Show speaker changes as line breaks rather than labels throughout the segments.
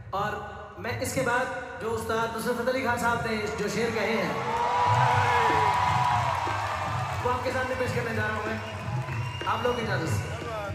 और मैं इसके बाद जो उस्ताद नुसरत अली खान साहब ने जो शेर कहे हैं वो आपके सामने पेश करने जा रहा हूँ मैं, आप लोग की इजाजत से।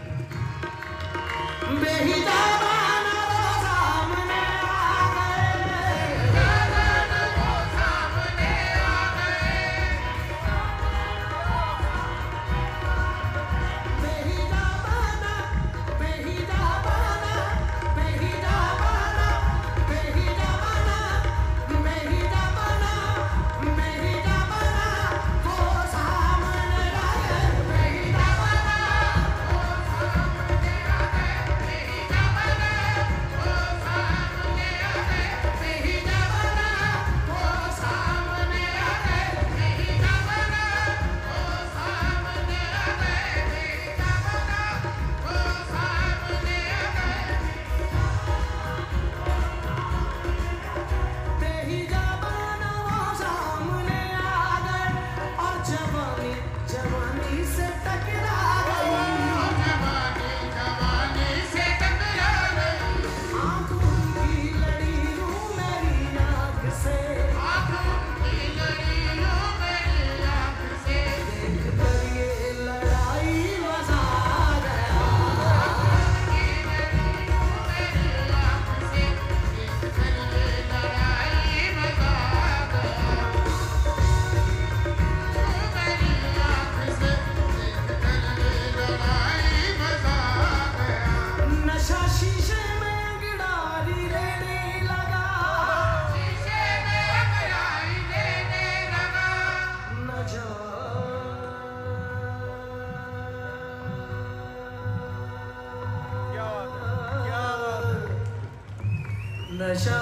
नशा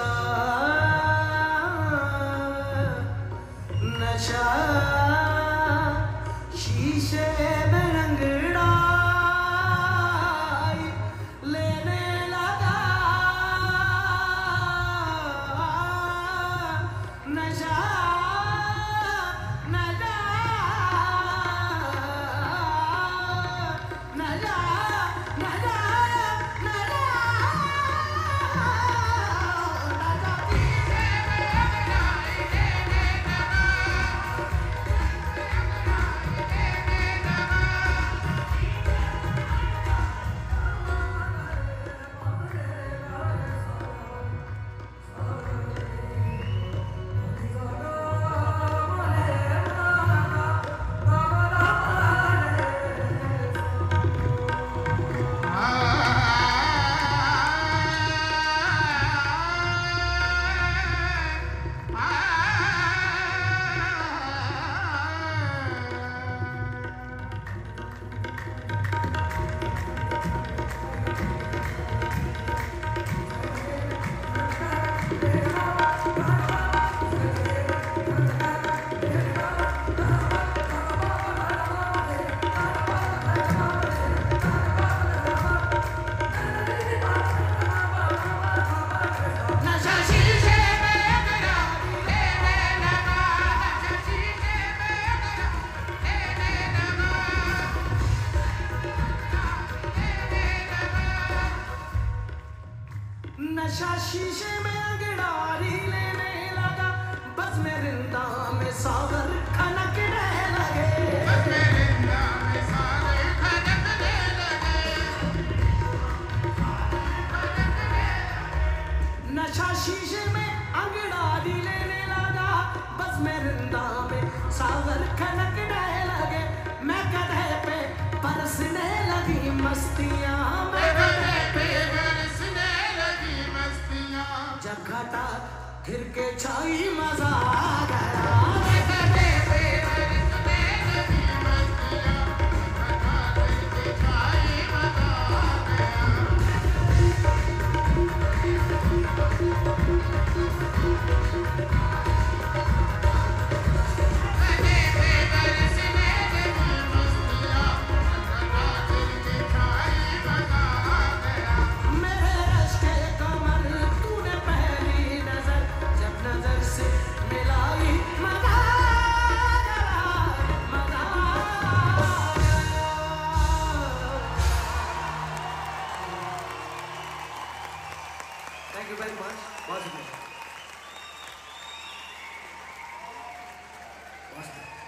नशा शीशे में रंगड़ाई लेने लगा, नशा नशा नशा नशा नशा शीशे में अंगड़ाई लेने लगा, बस में रिंदा में सागर खनकने लगे, बस में रिंदा में सागर खनकने लगे। नशा शीशे में अंगड़ाई लेने लगा, बस में रिंदा में सागर खनकने लगे। मैं गधे पे बरसने लगी मस्तियाँ, मैं गधे पे जब घटा घिर के छाई मजा आ गया। मेरे रश्के कमर तूने पहली नजर जब नजर से मिलाई यू वेरी मच, बहुत शुक्रिया।